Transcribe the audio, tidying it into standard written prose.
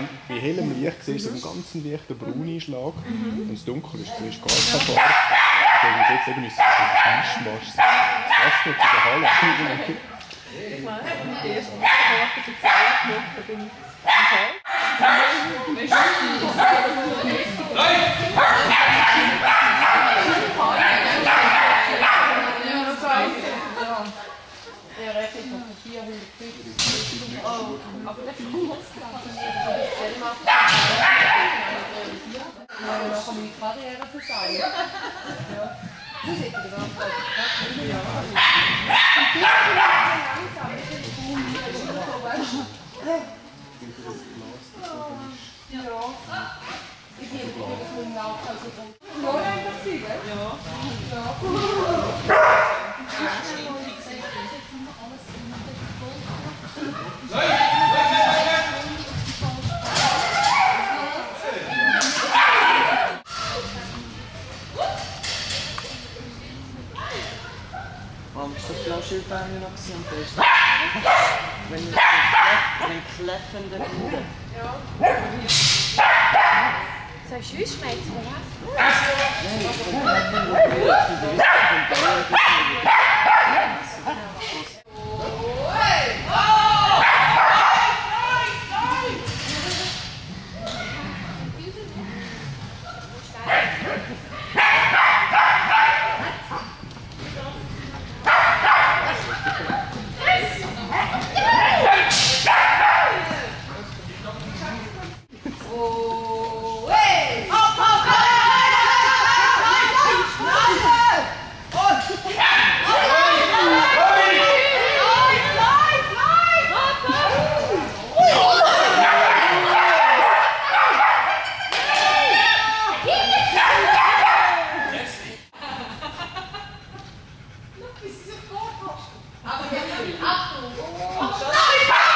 bei hellem Licht siehst du einen ganz leichten Brauneinschlag. Wenn es dunkel ist, siehst du gar keine Farbe. Und jetzt irgendwie so ein Mischmasch. Das passt nicht zu der Halle. Ich meine, ich habe die erste Karte für 2 gemacht, da bin ich im Fall. Ja, rechne ich noch 450. Oh, aber das muss dann kann meine Karriere versauen. Ja. Das ist ja ganz gut. Ja. Ich bin das mit dem Laufen also gut. Ja, einfach sein, gell? Ja. Warum ist das Flaschenbein noch am besten? Wenn kläffende Kuchen. Ja. Soll ich Schüsse schmecken, oder was? Aber jetzt Achtung!